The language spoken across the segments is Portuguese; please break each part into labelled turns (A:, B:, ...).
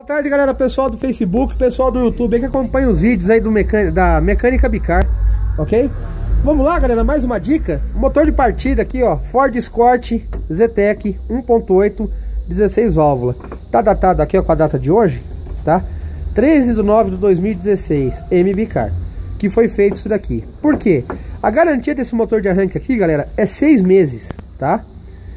A: Boa tarde, galera, pessoal do Facebook, pessoal do YouTube aí que acompanha os vídeos aí da Mecânica Bicar, ok? Vamos lá, galera, mais uma dica. Motor de partida aqui, ó, Ford Escort Zetec 1.8, 16 válvulas. Tá datado aqui, ó, com a data de hoje, tá? 13/9/2016, M Bicar, que foi feito isso daqui. Por quê? A garantia desse motor de arranque aqui, galera, é 6 meses, tá?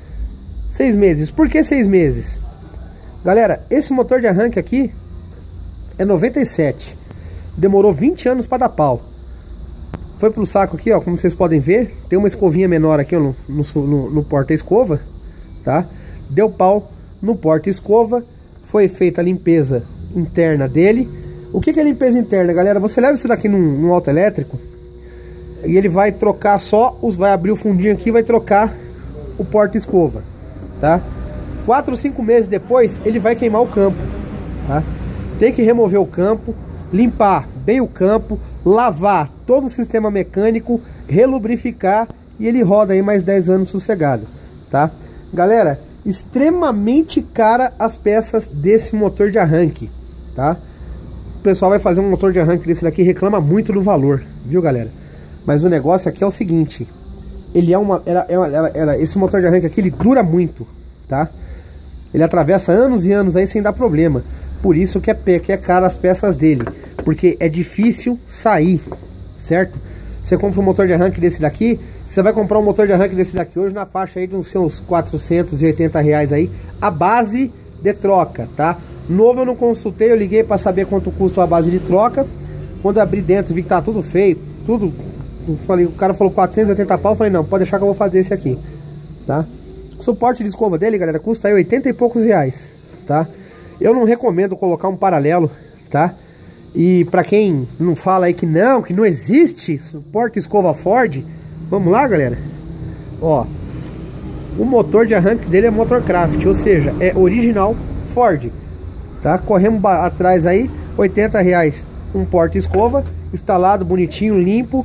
A: 6 meses. Por que 6 meses? Galera, esse motor de arranque aqui é 97. Demorou 20 anos para dar pau. Foi pro saco aqui, ó, como vocês podem ver. Tem uma escovinha menor aqui, ó, no porta-escova, tá? Deu pau no porta-escova. Foi feita a limpeza interna dele. O que é limpeza interna, galera? Você leva isso daqui num autoelétrico e ele vai trocar só vai abrir o fundinho aqui e vai trocar o porta-escova, tá? 4 ou 5 meses depois ele vai queimar o campo, tá? Tem que remover o campo, limpar bem o campo, lavar todo o sistema mecânico, relubrificar e ele roda aí mais 10 anos sossegado, tá? Galera, extremamente cara as peças desse motor de arranque, tá? O pessoal vai fazer um motor de arranque desse daqui, reclama muito do valor, viu, galera? Mas o negócio aqui é o seguinte, ele é esse motor de arranque aqui, ele dura muito, tá? Ele atravessa anos e anos aí sem dar problema. Por isso que é caro as peças dele, porque é difícil sair, certo? Você compra um motor de arranque desse daqui, você vai comprar um motor de arranque desse daqui hoje na faixa aí de uns seus R$480 aí, a base de troca, tá? Novo eu não consultei, eu liguei para saber quanto custa a base de troca. Quando eu abri dentro, vi que tá tudo feio, tudo. O cara falou 480 pau, eu falei, não, pode deixar que eu vou fazer esse aqui, tá? O suporte de escova dele, galera, custa aí 80 e poucos reais, tá? Eu não recomendo colocar um paralelo, tá? E pra quem não fala aí que não existe suporte escova Ford, vamos lá, galera. Ó, o motor de arranque dele é Motorcraft, ou seja, é original Ford, tá? Corremos atrás aí, 80 reais um porta-escova, instalado, bonitinho, limpo,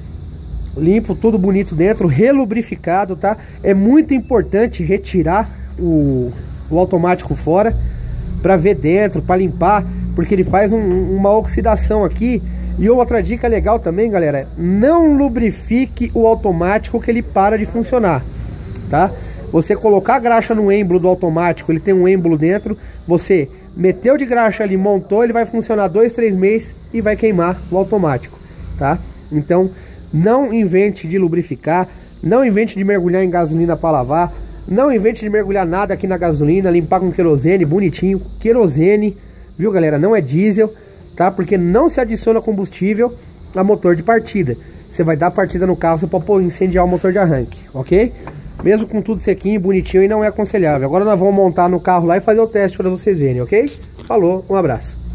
A: tudo bonito dentro, relubrificado, tá? É muito importante retirar o automático fora para ver dentro, para limpar, porque ele faz uma oxidação aqui. E outra dica legal também, galera, não lubrifique o automático que ele para de funcionar, tá? Você colocar a graxa no êmbolo do automático, ele tem um êmbolo dentro, você meteu de graxa ali, montou, ele vai funcionar 2, 3 meses e vai queimar o automático, tá? Então, não invente de lubrificar, não invente de mergulhar em gasolina para lavar, não invente de mergulhar nada aqui na gasolina, limpar com querosene, bonitinho, querosene, viu, galera? Não é diesel, tá? Porque não se adiciona combustível a motor de partida. Você vai dar partida no carro, você pode incendiar o motor de arranque, ok? Mesmo com tudo sequinho, bonitinho, e não é aconselhável. Agora nós vamos montar no carro lá e fazer o teste para vocês verem, ok? Falou, um abraço.